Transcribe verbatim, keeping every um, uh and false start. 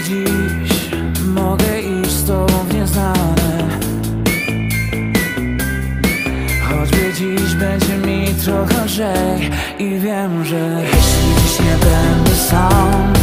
dziś mogę iść z tobą w nieznane. Choćby dziś będzie mi trochę lżej i wiem, że jeśli dziś nie będę sam,